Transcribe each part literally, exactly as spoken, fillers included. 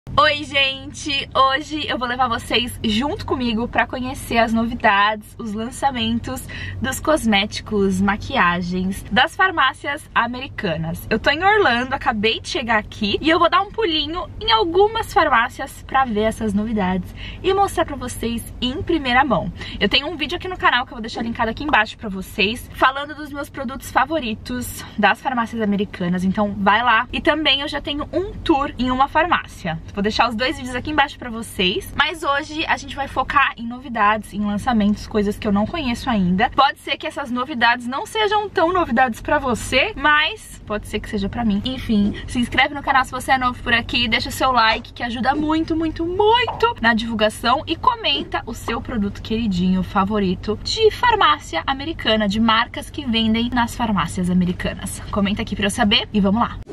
Oi gente, hoje eu vou levar vocês junto comigo para conhecer as novidades, os lançamentos dos cosméticos, maquiagens das farmácias americanas. Eu tô em Orlando, acabei de chegar aqui e eu vou dar um pulinho em algumas farmácias para ver essas novidades e mostrar para vocês em primeira mão. Eu tenho um vídeo aqui no canal que eu vou deixar linkado aqui embaixo para vocês, falando dos meus produtos favoritos das farmácias americanas, então vai lá. E também eu já tenho um tour em uma farmácia. Vou deixar os dois vídeos aqui embaixo pra vocês. Mas hoje a gente vai focar em novidades, em lançamentos, coisas que eu não conheço ainda. Pode ser que essas novidades não sejam tão novidades pra você, mas pode ser que seja pra mim. Enfim, se inscreve no canal se você é novo por aqui, deixa seu like que ajuda muito, muito, muito na divulgação. E comenta o seu produto queridinho, favorito de farmácia americana, de marcas que vendem nas farmácias americanas. Comenta aqui pra eu saber e vamos lá!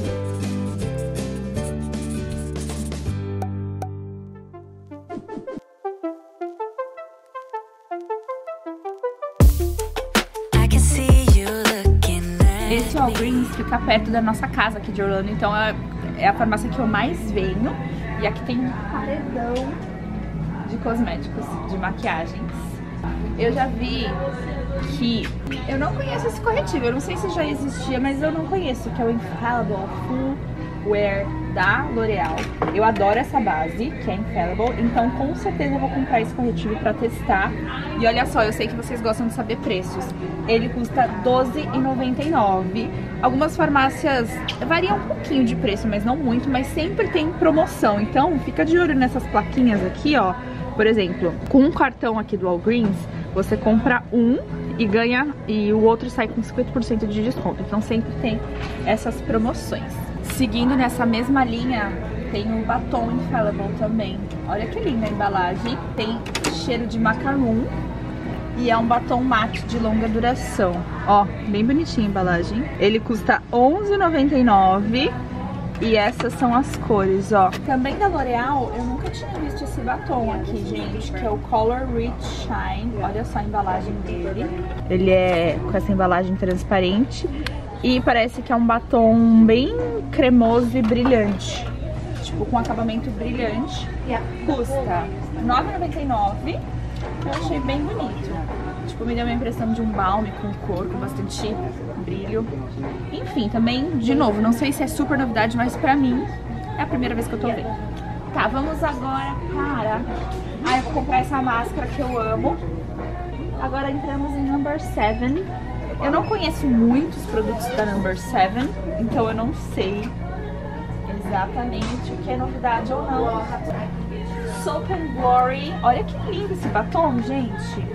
Esse Walgreens fica perto da nossa casa aqui de Orlando, então é, é a farmácia que eu mais venho. E aqui tem um paredão de cosméticos, de maquiagens. Eu já vi que... eu não conheço esse corretivo, eu não sei se já existia, mas eu não conheço, que é o Infallible Full Wear da L'Oreal. Eu adoro essa base, que é Infallible, então com certeza eu vou comprar esse corretivo pra testar. E olha só, eu sei que vocês gostam de saber preços. Ele custa doze reais e noventa e nove centavos. Algumas farmácias variam um pouquinho de preço, mas não muito, mas sempre tem promoção. Então fica de olho nessas plaquinhas aqui, ó. Por exemplo, com um cartão aqui do Walgreens, você compra um e ganha, e o outro sai com cinquenta por cento de desconto. Então sempre tem essas promoções. Seguindo nessa mesma linha, tem o batom Infallible também. Olha que linda a embalagem. Tem cheiro de macaron e é um batom mate de longa duração. Ó, bem bonitinha a embalagem. Ele custa onze reais e noventa e nove centavos e essas são as cores, ó. Também da L'Oreal, eu nunca tinha visto esse batom aqui, gente, que é o Color Rich Shine. Olha só a embalagem dele. Ele é com essa embalagem transparente. E parece que é um batom bem cremoso e brilhante. Tipo, com acabamento brilhante. Custa nove reais e noventa e nove centavos. Eu achei bem bonito. Tipo, me deu uma impressão de um balme com cor, com bastante brilho. Enfim, também, de novo, não sei se é super novidade, mas pra mim é a primeira vez que eu tô vendo. Tá, vamos agora para... ah, eu vou comprar essa máscara que eu amo. Agora entramos em Number seven. Eu não conheço muitos produtos da Number seven, então eu não sei exatamente o que é novidade ou não. Soap and Glory. Olha que lindo esse batom, gente.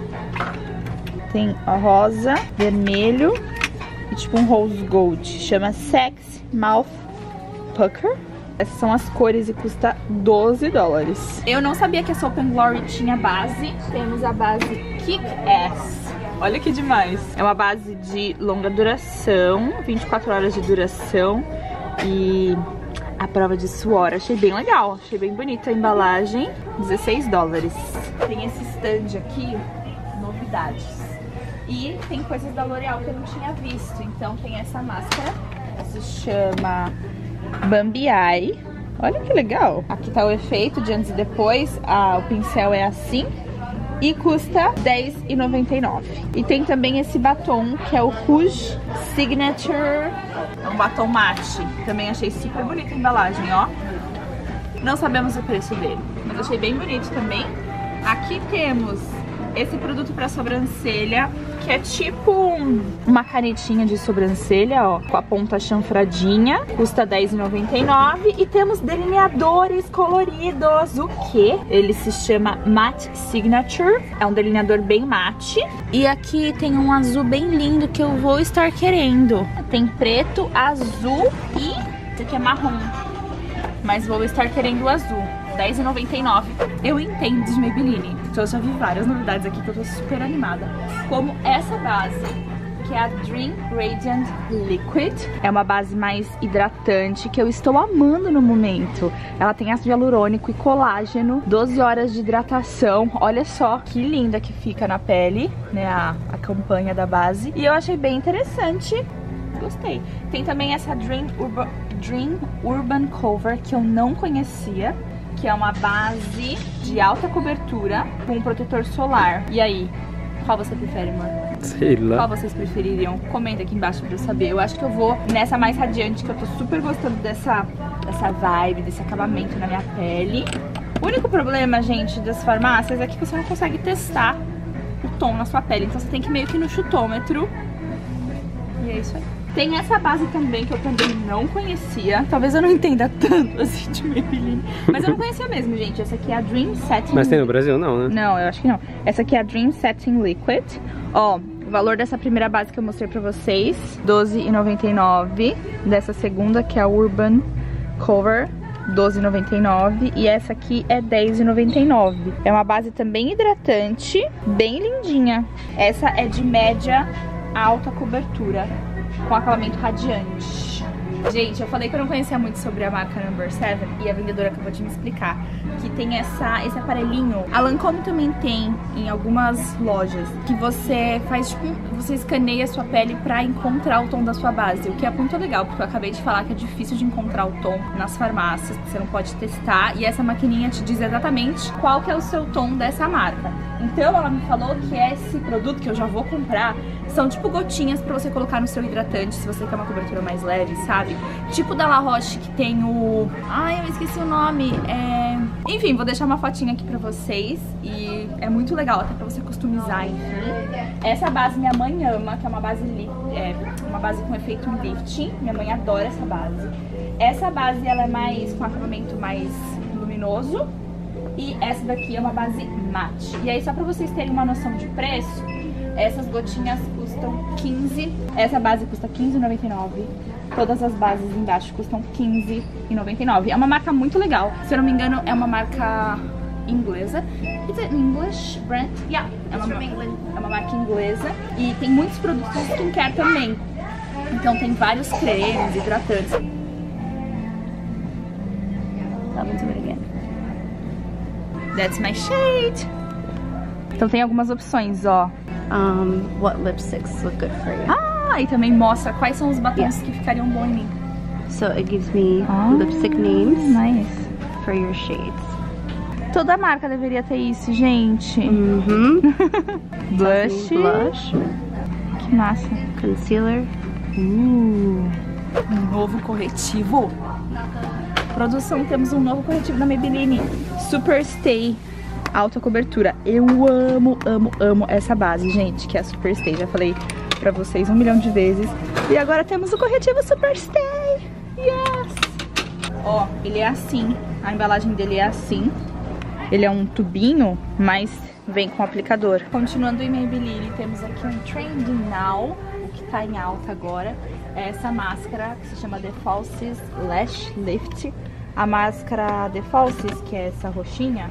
Tem a rosa, vermelho e tipo um rose gold. Chama Sex Mouth Pucker. Essas são as cores e custa doze dólares. Eu não sabia que a Soap and Glory tinha base. Temos a base Kick Ass. Olha que demais. É uma base de longa duração, vinte e quatro horas de duração e a prova de suor. Achei bem legal, achei bem bonita a embalagem. dezesseis dólares. Tem esse stand aqui, novidades. E tem coisas da L'Oreal que eu não tinha visto. Então tem essa máscara, se chama Bambi Eye. Olha que legal. Aqui tá o efeito de antes e depois. Ah, o pincel é assim. E custa dez reais e noventa e nove centavos. E tem também esse batom, que é o Rouge Signature. É um batom mate. Também achei super bonita a embalagem, ó. Não sabemos o preço dele, mas achei bem bonito também. Aqui temos esse produto para sobrancelha, que é tipo uma canetinha de sobrancelha, ó, com a ponta chanfradinha, custa dez reais e noventa e nove centavos. E temos delineadores coloridos. O que? Ele se chama Matte Signature, é um delineador bem mate. E aqui tem um azul bem lindo que eu vou estar querendo. Tem preto, azul e esse aqui é marrom, mas vou estar querendo o azul. dez reais e noventa e nove centavos. Eu entendo de Maybelline, então eu já vi várias novidades aqui que eu tô super animada. Como essa base, que é a Dream Radiant Liquid. É uma base mais hidratante que eu estou amando no momento. Ela tem ácido hialurônico e colágeno, doze horas de hidratação. Olha só que linda que fica na pele, né, a, a campanha da base. E eu achei bem interessante. Gostei. Tem também essa Dream Urban Dream Urban Cover, que eu não conhecia, que é uma base de alta cobertura com um protetor solar. E aí, qual você prefere, amor? Sei lá. Qual vocês prefeririam? Comenta aqui embaixo pra eu saber. Eu acho que eu vou nessa mais radiante, que eu tô super gostando dessa, dessa vibe, desse acabamento na minha pele. O único problema, gente, das farmácias é que você não consegue testar o tom na sua pele. Então você tem que ir meio que no chutômetro. E é isso aí. Tem essa base também, que eu também não conhecia. Talvez eu não entenda tanto assim de Maybelline, mas eu não conhecia mesmo, gente. Essa aqui é a Dream Setting. Mas tem no Brasil não, né? Não, eu acho que não. Essa aqui é a Dream Setting Liquid. Ó, o valor dessa primeira base que eu mostrei pra vocês, doze reais e noventa e nove centavos. Dessa segunda, que é a Urban Cover, doze reais e noventa e nove centavos. E essa aqui é dez reais e noventa e nove centavos. É uma base também hidratante, bem lindinha. Essa é de média a alta cobertura, com acabamento radiante. Gente, eu falei que eu não conhecia muito sobre a marca Number seven e a vendedora acabou de me explicar que tem essa, esse aparelhinho. A Lancôme também tem em algumas lojas, que você faz, tipo, você escaneia a sua pele pra encontrar o tom da sua base, o que é muito legal, porque eu acabei de falar que é difícil de encontrar o tom nas farmácias, você não pode testar, e essa maquininha te diz exatamente qual que é o seu tom dessa marca. Então ela me falou que esse produto que eu já vou comprar são tipo gotinhas pra você colocar no seu hidratante, se você quer uma cobertura mais leve, sabe? Tipo da La Roche, que tem o... Ai, eu esqueci o nome. É... Enfim, vou deixar uma fotinha aqui pra vocês. E é muito legal, até pra você customizar, enfim. Essa base minha mãe ama, que é uma base, li... é, uma base com efeito lifting. Minha mãe adora essa base. Essa base, ela é mais com acabamento mais luminoso. E essa daqui é uma base mate. E aí, só pra vocês terem uma noção de preço, essas gotinhas custam quinze reais. Essa base custa quinze reais e noventa e nove centavos. Todas as bases embaixo custam quinze reais e noventa e nove centavos. É uma marca muito legal. Se eu não me engano, é uma marca inglesa. Is it English brand? Yeah, é uma, é uma marca inglesa. E tem muitos produtos de skincare também. Então tem vários cremes, hidratantes. Tá muito obrigada. That's my shade. Então tem algumas opções, ó. Um, what lipsticks look good for you? Ah, e também mostra quais são os batons yeah. que ficariam bom em mim. So it gives me oh, lipstick names nice. For your shades. Toda marca deveria ter isso, gente. Uhum. Blush. Blush. Que massa. Concealer. Uh, um novo corretivo. Produção, temos um novo corretivo da Maybelline. Super Stay. Alta cobertura. Eu amo, amo, amo essa base, gente, que é a Super Stay. Já falei pra vocês um milhão de vezes. E agora temos o corretivo Super Stay. Yes! Ó, ele é assim. A embalagem dele é assim. Ele é um tubinho, mas vem com aplicador. Continuando em Maybelline, temos aqui um Trending Now, o que tá em alta agora. É essa máscara que se chama The Falsies Lash Lift. A máscara The Falsies, que é essa roxinha,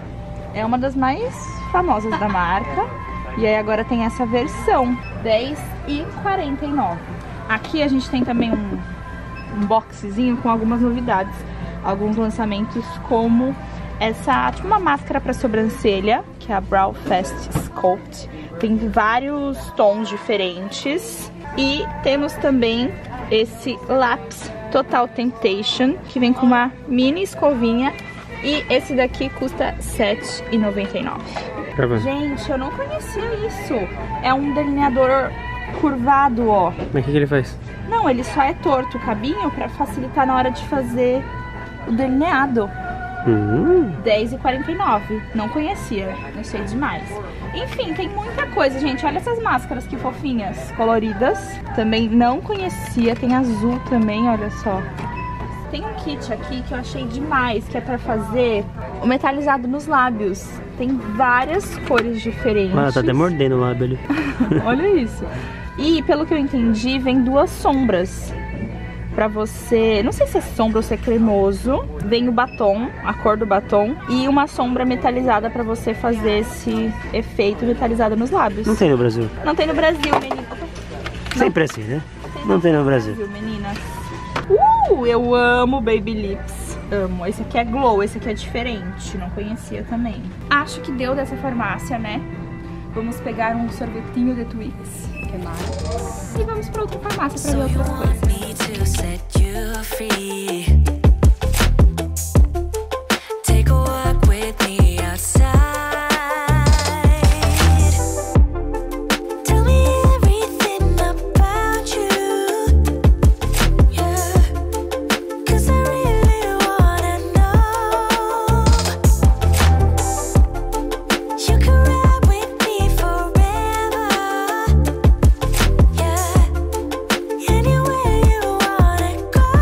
é uma das mais famosas da marca. E aí agora tem essa versão, dez reais e quarenta e nove centavos. Aqui a gente tem também um, um boxezinho com algumas novidades. Alguns lançamentos, como essa, tipo uma máscara para sobrancelha, que é a Brow Fast Sculpt. Tem vários tons diferentes. E temos também esse Lápis Total Temptation, que vem com uma mini escovinha. E esse daqui custa sete reais e noventa e nove centavos. Gente, eu não conhecia isso. É um delineador curvado, ó. Mas o que, que ele faz? Não, ele só é torto o cabinho pra facilitar na hora de fazer o delineado. Uhum. dez reais e quarenta e nove centavos. Não conhecia, achei demais. Enfim, tem muita coisa, gente. Olha essas máscaras que fofinhas, coloridas. Também não conhecia. Tem azul também, olha só. Tem um kit aqui que eu achei demais, que é pra fazer o metalizado nos lábios. Tem várias cores diferentes. Ah, tá até mordendo o lábio ali. Olha isso. E, pelo que eu entendi, vem duas sombras pra você... Não sei se é sombra ou se é cremoso. Vem o batom, a cor do batom. E uma sombra metalizada pra você fazer esse efeito metalizado nos lábios. Não tem no Brasil. Não tem no Brasil, menina. Sempre assim, né? Não tem no Brasil. Meninas. Uh, eu amo Baby Lips. Amo. Esse aqui é Glow, esse aqui é diferente. Não conhecia também. Acho que deu dessa farmácia, né? Vamos pegar um sorvetinho de Twix, que é mais. E vamos pra outra farmácia pra ver outras coisas. you free. Take a walk with me outside. Tell me everything about you. Yeah, 'cause I really wanna know. You can ride with me forever. Yeah, anywhere you wanna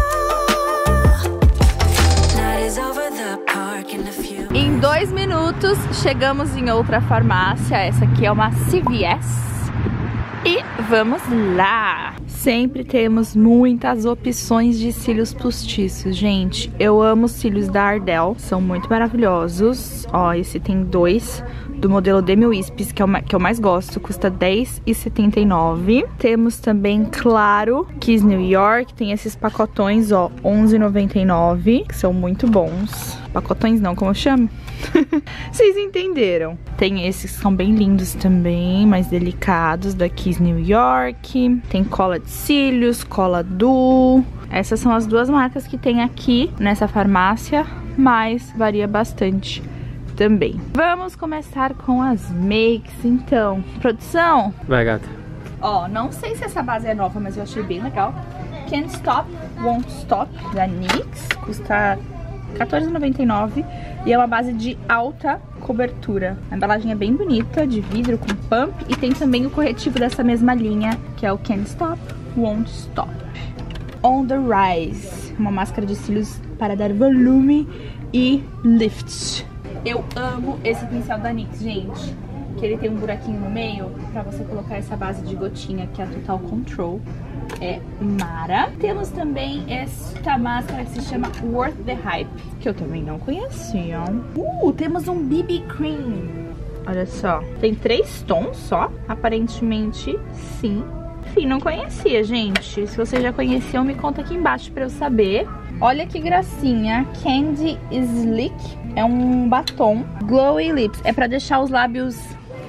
go. Night is over the park in a few. Em dois minutos, chegamos em outra farmácia. Essa aqui é uma C V S. E vamos lá! Sempre temos muitas opções de cílios postiços, gente. Eu amo os cílios da Ardell, são muito maravilhosos. Ó, esse tem dois do modelo Demi Wispes, que é o que eu mais gosto, custa dez reais e setenta e nove centavos. Temos também, claro, Kiss New York, tem esses pacotões, ó, onze reais e noventa e nove centavos, que são muito bons. Pacotões não, como eu chamo? Vocês entenderam. Tem esses que são bem lindos também, mais delicados, da Kiss New York. Tem cola de cílios, cola Duo. Essas são as duas marcas que tem aqui nessa farmácia, mas varia bastante também. Vamos começar com as makes, então. Produção? Vai, gata. Ó, não sei se essa base é nova, mas eu achei bem legal. Can't Stop, Won't Stop, da NYX. Custa quatorze reais e noventa e nove centavos e é uma base de alta cobertura. A embalagem é bem bonita, de vidro com pump, e tem também o corretivo dessa mesma linha, que é o Can't Stop, Won't Stop. On the Rise, uma máscara de cílios para dar volume e lift. Eu amo esse pincel da NYX, gente, que ele tem um buraquinho no meio pra você colocar essa base de gotinha, que é a Total Control. É mara. Temos também esta máscara que se chama Worth the Hype, que eu também não conhecia. Uh, temos um B B Cream. Olha só, tem três tons só, aparentemente sim. Enfim, não conhecia, gente. Se vocês já conheciam, me conta aqui embaixo pra eu saber. Olha que gracinha, Candy Slick. É um batom Glowy Lips. É pra deixar os lábios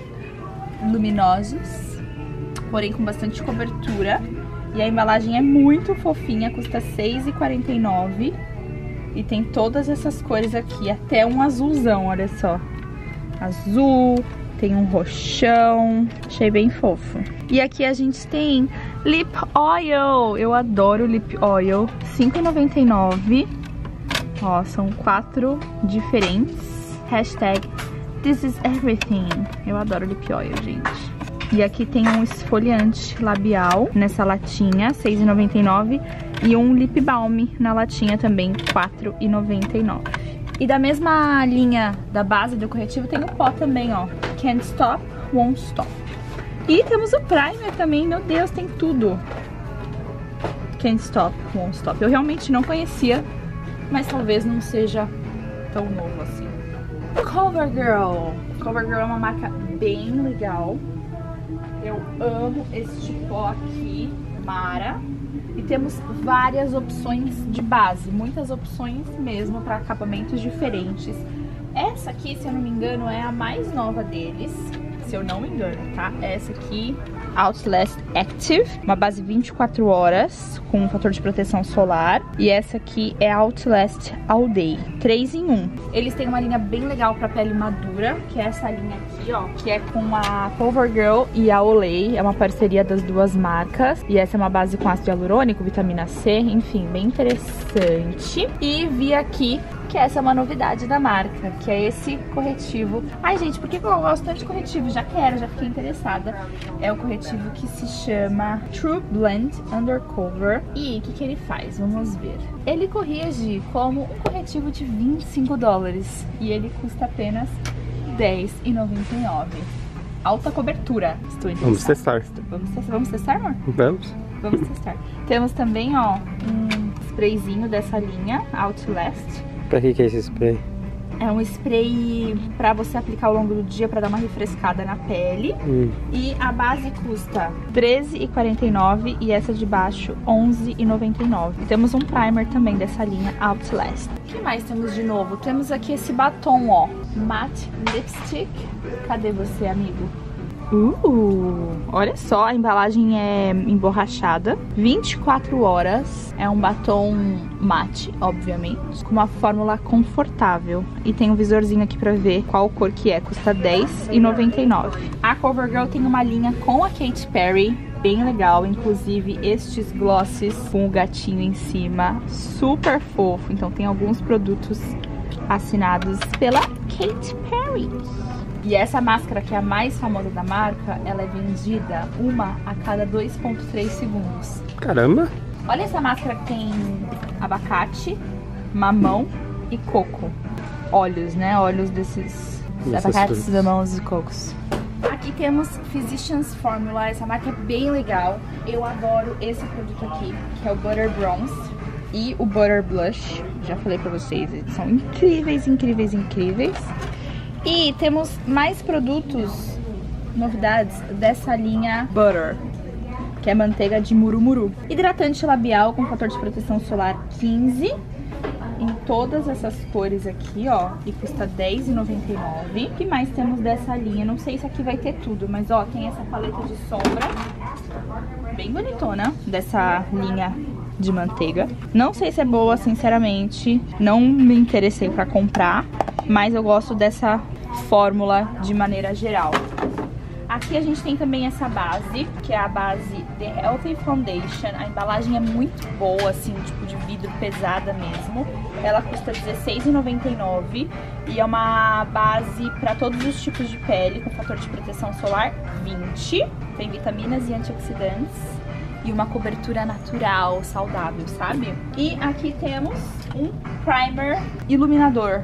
luminosos, porém com bastante cobertura. E a embalagem é muito fofinha, custa seis reais e quarenta e nove centavos. E tem todas essas cores aqui, até um azulzão, olha só. Azul, tem um roxão, achei bem fofo. E aqui a gente tem Lip Oil, eu adoro Lip Oil, cinco reais e noventa e nove centavos. Ó, são quatro diferentes. Hashtag This is Everything. Eu adoro Lip Oil, gente. E aqui tem um esfoliante labial nessa latinha, seis reais e noventa e nove centavos. E um lip balm na latinha também, quatro reais e noventa e nove centavos. E da mesma linha da base do corretivo tem o pó também, ó. Can't Stop, Won't Stop. E temos o primer também, meu Deus, tem tudo. Can't Stop, Won't Stop. Eu realmente não conhecia, mas talvez não seja tão novo assim. CoverGirl. CoverGirl é uma marca bem legal. Eu amo este pó aqui, Mara. E temos várias opções de base, muitas opções mesmo para acabamentos diferentes. Essa aqui, se eu não me engano, é a mais nova deles, se eu não me engano, tá? Essa aqui, Outlast Active, uma base vinte e quatro horas, com um fator de proteção solar. E essa aqui é Outlast All Day, três em um. Eles têm uma linha bem legal pra pele madura, que é essa linha aqui, ó, que é com a CoverGirl e a Olay, é uma parceria das duas marcas. E essa é uma base com ácido hialurônico, vitamina C, enfim, bem interessante. E vi aqui que essa é uma novidade da marca, que é esse corretivo. Ai, gente, por que eu gosto tanto de corretivo? Já quero, já fiquei interessada. É o corretivo que se chama True Blend Undercover. E o que, que ele faz? Vamos ver. Ele corrige como um corretivo de vinte e cinco dólares e ele custa apenas dez reais e noventa e nove centavos. Alta cobertura. Estou interessada. Vamos testar. Vamos testar, vamos testar, amor? Vamos. Vamos testar. Temos também, ó, um sprayzinho dessa linha, Outlast. Pra que que é esse spray? É um spray pra você aplicar ao longo do dia pra dar uma refrescada na pele. Hum. E a base custa treze reais e quarenta e nove centavos e essa de baixo onze reais e noventa e nove centavos. Temos um primer também dessa linha Outlast. O que mais temos de novo? Temos aqui esse batom, ó, Matte Lipstick. Cadê você, amigo? Uh, olha só, a embalagem é emborrachada, vinte e quatro horas, é um batom mate, obviamente, com uma fórmula confortável. E tem um visorzinho aqui pra ver qual cor que é, custa dez reais e noventa e nove centavos. A CoverGirl tem uma linha com a Katy Perry, bem legal, inclusive estes glosses com o gatinho em cima, super fofo. Então tem alguns produtos assinados pela Katy Perry. E essa máscara, que é a mais famosa da marca, ela é vendida uma a cada dois ponto três segundos. Caramba! Olha essa máscara que tem abacate, mamão e coco. Óleos, né? Óleos desses abacates, mamãos e cocos. Aqui temos Physicians Formula, essa marca é bem legal. Eu adoro esse produto aqui, que é o Butter Bronze e o Butter Blush. Já falei pra vocês, eles são incríveis, incríveis, incríveis. E temos mais produtos, novidades dessa linha Butter, que é manteiga de murumuru. Hidratante labial com fator de proteção solar quinze, em todas essas cores aqui, ó, e custa dez reais e noventa e nove centavos. O que mais temos dessa linha? Não sei se aqui vai ter tudo, mas ó, tem essa paleta de sombra, bem bonitona, dessa linha de manteiga. Não sei se é boa, sinceramente, não me interessei pra comprar, mas eu gosto dessa fórmula de maneira geral. Aqui a gente tem também essa base, que é a base The Healthy Foundation. A embalagem é muito boa, assim, tipo de vidro pesada mesmo. Ela custa dezesseis reais e noventa e nove centavos e é uma base para todos os tipos de pele, com fator de proteção solar vinte. Tem vitaminas e antioxidantes e uma cobertura natural, saudável, sabe? E aqui temos um primer iluminador,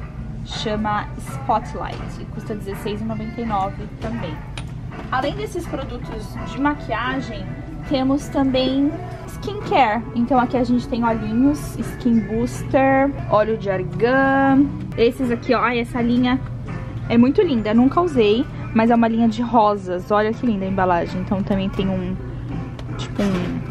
chama Spotlight, custa dezesseis reais e noventa e nove centavos também. Além desses produtos de maquiagem, temos também skincare. Então aqui a gente tem olhinhos, Skin Booster, óleo de argan. Esses aqui, ó, ai, essa linha é muito linda, nunca usei, mas é uma linha de rosas. Olha que linda a embalagem. Então também tem um, tipo um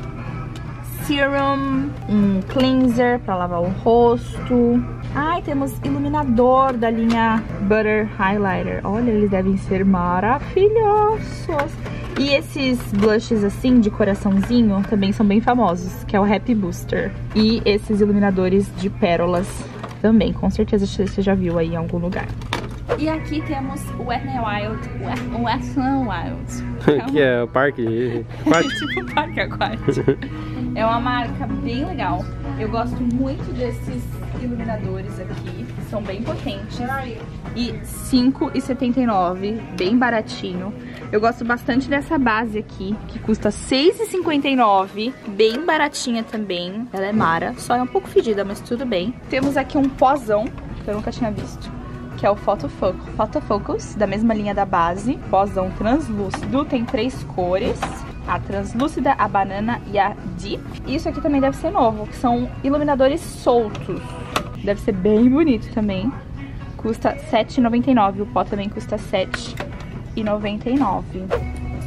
serum, um cleanser pra lavar o rosto. Ai, temos iluminador da linha Butter Highlighter. Olha, eles devem ser maravilhosos. E esses blushes assim, de coraçãozinho, também são bem famosos, que é o Happy Booster. E esses iluminadores de pérolas também, com certeza você já viu aí em algum lugar. E aqui temos o Wet n Wild, o Wet n Wild. Que é o parque aquático. Tipo parque aquático. É uma marca bem legal. Eu gosto muito desses iluminadores aqui, que são bem potentes. E cinco reais e setenta e nove centavos, bem baratinho. Eu gosto bastante dessa base aqui, que custa seis reais e cinquenta e nove centavos, bem baratinha também. Ela é mara, só é um pouco fedida, mas tudo bem. Temos aqui um pozão, que eu nunca tinha visto, que é o Photofocus, Photofocus, da mesma linha da base. Pozão translúcido, tem três cores. A translúcida, a banana e a deep. Isso aqui também deve ser novo, que são iluminadores soltos. Deve ser bem bonito também. Custa sete reais e noventa e nove centavos. O pó também custa sete reais e noventa e nove centavos.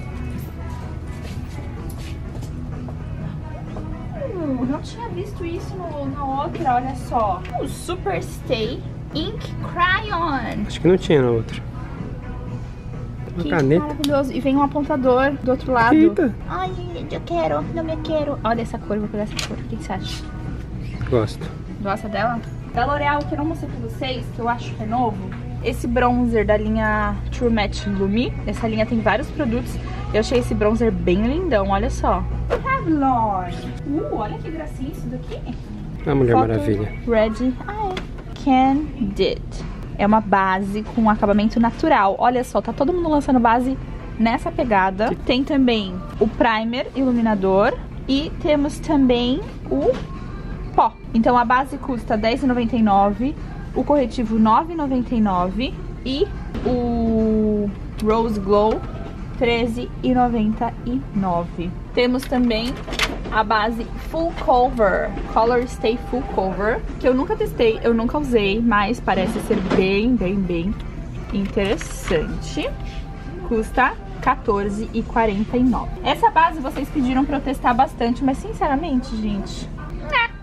Hum, não tinha visto isso no, na outra, olha só. O Super Stay Ink Crayon. Acho que não tinha na outra. Uma Que caneta. maravilhoso. E vem um apontador do outro lado. Eita. Ai, eu quero, não me quero. Olha essa cor, vou pegar essa cor. O que você acha? Gosto. Gosta dela? Da L'Oreal, que eu não mostrei pra vocês, que eu acho que é novo. Esse bronzer da linha True Match Lumi. Essa linha tem vários produtos. Eu achei esse bronzer bem lindão, olha só. Revlon. Uh, olha que gracinha isso daqui. A Mulher Photo Maravilha. Ready. Ah, é. Candid. É uma base com acabamento natural. Olha só, tá todo mundo lançando base nessa pegada. Tem também o primer iluminador e temos também o pó. Então a base custa dez reais e noventa e nove centavos, o corretivo nove reais e noventa e nove centavos e o Rose Glow treze reais e noventa e nove centavos. Temos também a base Full Cover, Color Stay Full Cover, que eu nunca testei, eu nunca usei, mas parece ser bem, bem, bem interessante. Custa quatorze reais e quarenta e nove centavos. Essa base vocês pediram pra eu testar bastante, mas sinceramente, gente, né,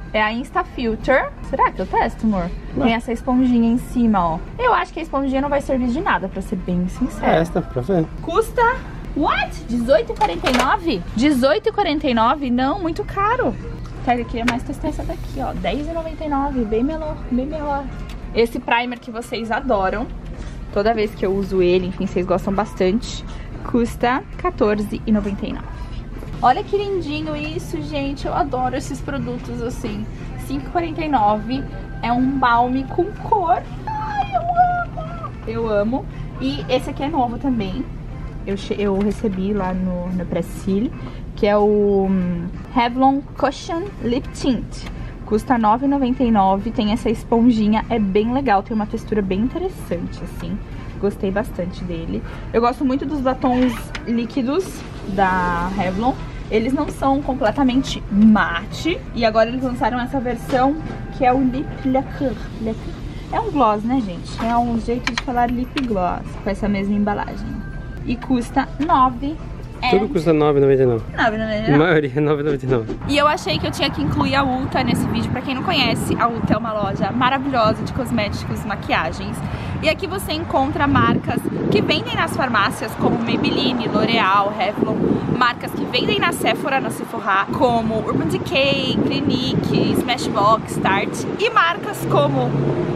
É a Insta Filter. Será que eu testo, amor? Não. Tem essa esponjinha em cima, ó. Eu acho que a esponjinha não vai servir de nada, pra ser bem sincera. É esta, pra ver. Custa... What? dezoito e quarenta e nove? dezoito e quarenta e nove? Não, muito caro. Tá, eu queria mais testar essa daqui, ó. dez e noventa e nove, bem melhor, bem melhor. Esse primer que vocês adoram, toda vez que eu uso ele, enfim, vocês gostam bastante, custa quatorze e noventa e nove. Olha que lindinho isso, gente. Eu adoro esses produtos assim. cinco e quarenta e nove. É um balme com cor. Ai, eu amo. Eu amo. E esse aqui é novo também. Eu, eu recebi lá no, no Pressil, que é o um, Revlon Cushion Lip Tint. Custa nove e noventa e nove. Tem essa esponjinha. É bem legal. Tem uma textura bem interessante, assim. Gostei bastante dele. Eu gosto muito dos batons líquidos da Revlon. Eles não são completamente mate. E agora eles lançaram essa versão que é o Lip Lacquer. É um gloss, né, gente? É um jeito de falar lip gloss com essa mesma embalagem. E custa nove. Tudo custa nove e noventa e nove. nove e noventa e nove. A maioria é nove e noventa e nove. E eu achei que eu tinha que incluir a Ulta nesse vídeo. Pra quem não conhece, a Ulta é uma loja maravilhosa de cosméticos e maquiagens. E aqui você encontra marcas que vendem nas farmácias, como Maybelline, L'Oreal, Revlon. Marcas que vendem na Sephora, na Sephora, como Urban Decay, Clinique, Smashbox, Tarte. E marcas como...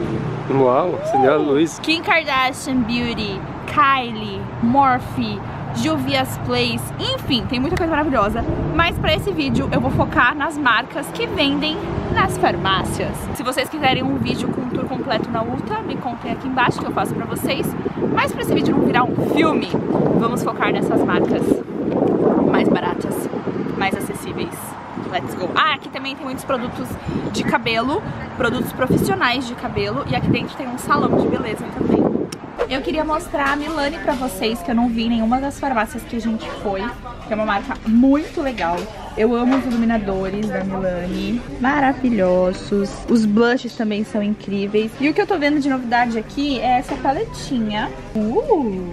Uau, você deu a luz. Kim Kardashian Beauty, Kylie, Morphe, Juvia's Place, enfim, tem muita coisa maravilhosa. Mas pra esse vídeo eu vou focar nas marcas que vendem nas farmácias. Se vocês quiserem um vídeo com um tour completo na Ulta, me contem aqui embaixo que eu faço pra vocês. Mas pra esse vídeo não virar um filme, vamos focar nessas marcas mais baratas, mais acessíveis. Let's go. Ah, aqui também tem muitos produtos de cabelo, produtos profissionais de cabelo. E aqui dentro tem um salão de beleza também. Eu queria mostrar a Milani pra vocês, que eu não vi em nenhuma das farmácias que a gente foi, que é uma marca muito legal. Eu amo os iluminadores da Milani, maravilhosos. Os blushes também são incríveis. E o que eu tô vendo de novidade aqui é essa paletinha. Uh!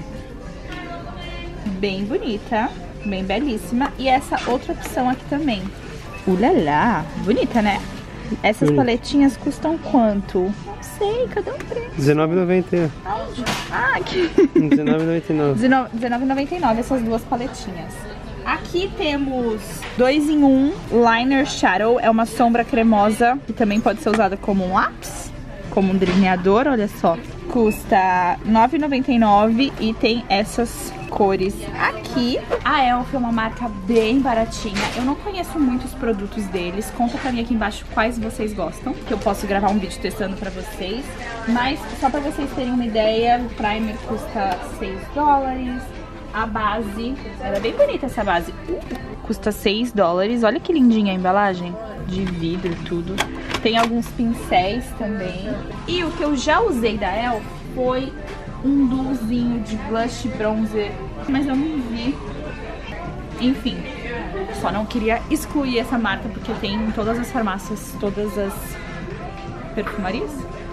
Bem bonita, bem belíssima. E essa outra opção aqui também. Ulala, bonita, né? Essas Bonito. Paletinhas custam quanto? Não sei, cadê o preço? dezenove e noventa e nove. Aonde? Ah, aqui. dezenove e noventa e nove. dezenove e noventa e nove essas duas paletinhas. Aqui temos dois em um Liner Shadow. É uma sombra cremosa que também pode ser usada como um lápis, como um delineador, olha só. Custa nove e noventa e nove e tem essas cores aqui. A Elf é uma marca bem baratinha. Eu não conheço muitos produtos deles. Conta pra mim aqui embaixo quais vocês gostam, que eu posso gravar um vídeo testando pra vocês. Mas só pra vocês terem uma ideia, o primer custa seis dólares. A base, ela é bem bonita essa base. Uh, custa seis dólares. Olha que lindinha a embalagem. De vidro e tudo. Tem alguns pincéis também. E o que eu já usei da Elf foi um duozinho de blush bronzer, mas eu não vi. Enfim, só não queria excluir essa marca porque tem em todas as farmácias, todas as perfumarias.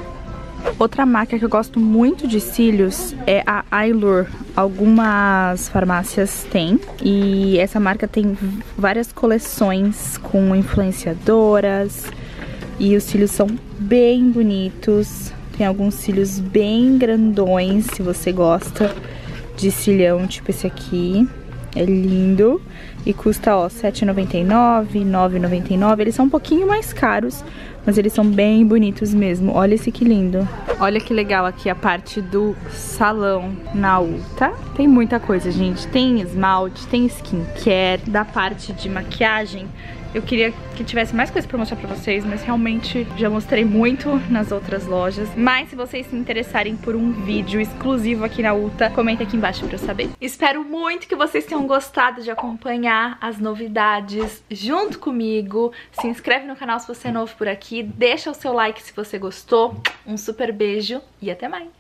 Outra marca que eu gosto muito de cílios é a Allure. Algumas farmácias têm. E essa marca tem várias coleções com influenciadoras. E os cílios são bem bonitos. Tem alguns cílios bem grandões, se você gosta de cílião, tipo esse aqui. É lindo. E custa, ó, sete e noventa e nove, nove e noventa e nove. Eles são um pouquinho mais caros, mas eles são bem bonitos mesmo. Olha esse que lindo. Olha que legal aqui a parte do salão na Ulta. Tem muita coisa, gente. Tem esmalte, tem skincare. Da parte de maquiagem, eu queria que tivesse mais coisa pra mostrar pra vocês, mas realmente já mostrei muito nas outras lojas. Mas se vocês se interessarem por um vídeo exclusivo aqui na Ulta, comenta aqui embaixo pra eu saber. Espero muito que vocês tenham gostado de acompanhar as novidades junto comigo. Se inscreve no canal se você é novo por aqui, deixa o seu like se você gostou. Um super beijo e até mais!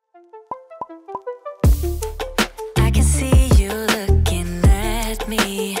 I can see you looking at me.